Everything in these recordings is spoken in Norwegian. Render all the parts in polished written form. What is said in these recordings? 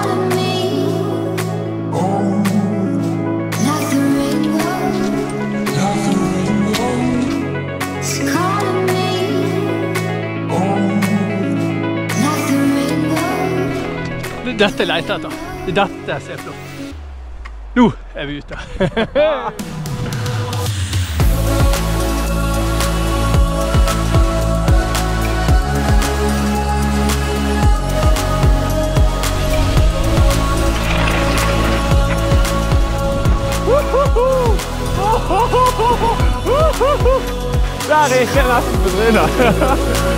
Dette leter etter. Det er dette som er flott. Nå er vi ute. Der gikk jeg nesten på trynet.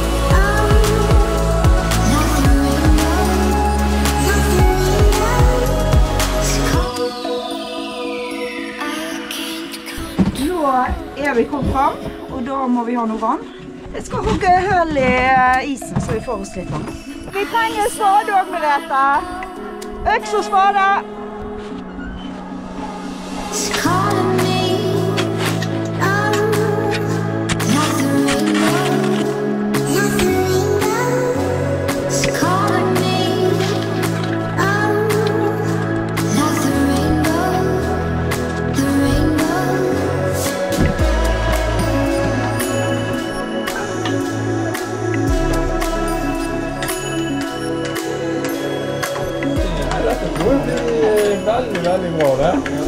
Da vi kommet fram, og da må vi ha noe vann. Jeg skal hugge høl i isen, så vi får oss litt vann. Vi trenger spade også, Merete. Øks og spade. Veldig bra det.